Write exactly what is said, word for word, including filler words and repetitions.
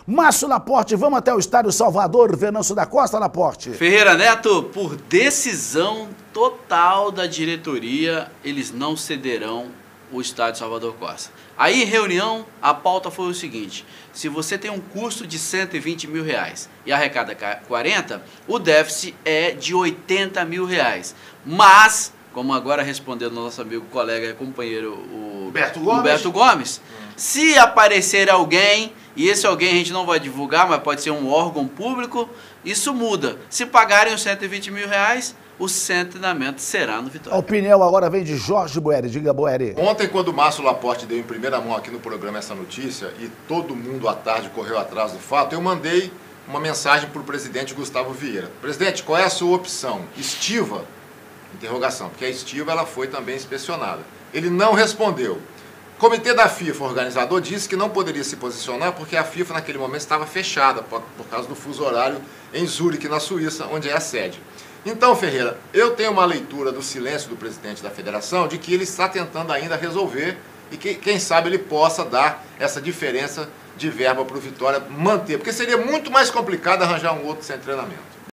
Márcio Laporte, vamos até o estádio Salvador, Venâncio da Costa, Laporte. Ferreira Neto, por decisão total da diretoria, eles não cederão o estádio Salvador Costa. Aí, em reunião, a pauta foi o seguinte: se você tem um custo de cento e vinte mil reais e arrecada quarenta, o déficit é de oitenta mil reais. Mas, como agora respondendo nosso amigo, colega e companheiro, o Beto Gomes, Beto Gomes hum. se aparecer alguém, e esse alguém a gente não vai divulgar, mas pode ser um órgão público, isso muda. Se pagarem os cento e vinte mil reais, o centenamento será no Vitória. A opinião agora vem de Jorge Boeri. Diga, Boeri. Ontem, quando o Márcio Laporte deu em primeira mão aqui no programa essa notícia, e todo mundo à tarde correu atrás do fato, eu mandei uma mensagem para o presidente Gustavo Vieira. Presidente, qual é a sua opção? Estiva? Interrogação, porque a estiva ela foi também inspecionada. Ele não respondeu. O comitê da FIFA, organizador, disse que não poderia se posicionar porque a FIFA naquele momento estava fechada por, por causa do fuso horário em Zurique, na Suíça, onde é a sede. Então, Ferreira, eu tenho uma leitura do silêncio do presidente da federação de que ele está tentando ainda resolver e que, quem sabe, ele possa dar essa diferença de verba para o Vitória manter, porque seria muito mais complicado arranjar um outro sem treinamento.